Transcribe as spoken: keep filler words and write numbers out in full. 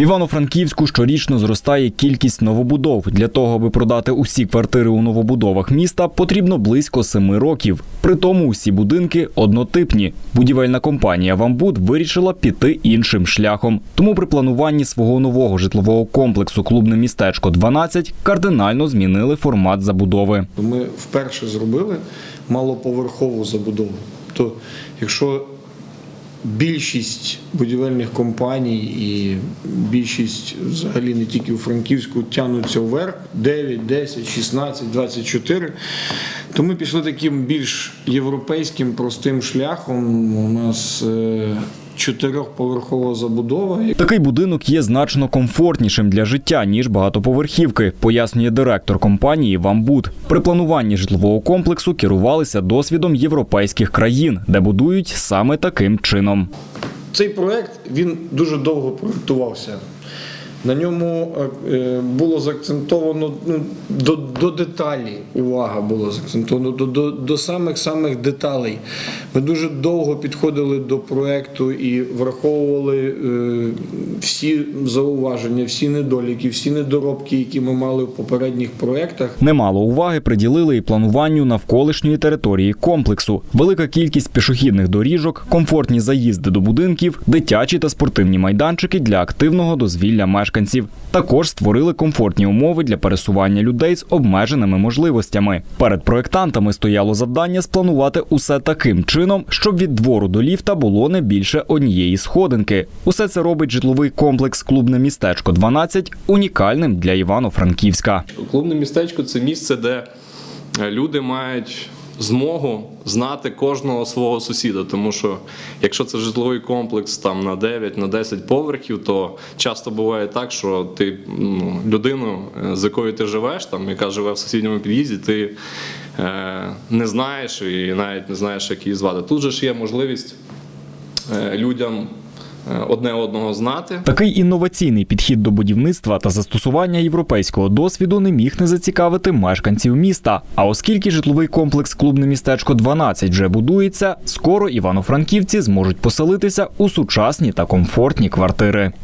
В Івано-Франківську щорічно зростає кількість новобудов. Для того, аби продати усі квартири у новобудовах міста, потрібно близько семи років. При тому усі будинки однотипні. Будівельна компанія «Вамбуд» вирішила піти іншим шляхом. Тому при плануванні свого нового житлового комплексу «Клубне містечко дванадцять» кардинально змінили формат забудови. Ми вперше зробили малоповерхову забудову. То якщо більшість будівельних компаній і більшість взагалі не тільки у Франківську тягнуться вверх дев'ять, десять, шістнадцять, двадцять чотири, то ми пішли таким більш європейським простим шляхом. У нас чотирьохповерхова забудова. Такий будинок є значно комфортнішим для життя, ніж багатоповерхівки, пояснює директор компанії «Вамбуд». При плануванні житлового комплексу керувалися досвідом європейських країн, де будують саме таким чином. Цей проект, він дуже довго проєктувався. На ньому було заакцентовано ну, до, до деталі, увага була заакцентована, до, до, до самих-самих деталей. Ми дуже довго підходили до проєкту і враховували е, всі зауваження, всі недоліки, всі недоробки, які ми мали в попередніх проєктах. Немало уваги приділили і плануванню навколишньої території комплексу. Велика кількість пішохідних доріжок, комфортні заїзди до будинків, дитячі та спортивні майданчики для активного дозвілля мешканців. Також створили комфортні умови для пересування людей з обмеженими можливостями. Перед проєктантами стояло завдання спланувати усе таким чином, щоб від двору до ліфта було не більше однієї сходинки. Усе це робить житловий комплекс «Клубне містечко дванадцять» унікальним для Івано-Франківська. Клубне містечко – це місце, де люди мають змогу знати кожного свого сусіда, тому що якщо це житловий комплекс там на дев'ять, на десять поверхів, то часто буває так, що ти ну, людину, з якою ти живеш, там, яка живе в сусідньому під'їзді, ти е, не знаєш і навіть не знаєш, як її звати. Тут же ж є можливість е, людям одне одного знати. Такий інноваційний підхід до будівництва та застосування європейського досвіду не міг не зацікавити мешканців міста. А оскільки житловий комплекс «Клубне містечко дванадцять» вже будується, скоро івано-франківці зможуть поселитися у сучасні та комфортні квартири.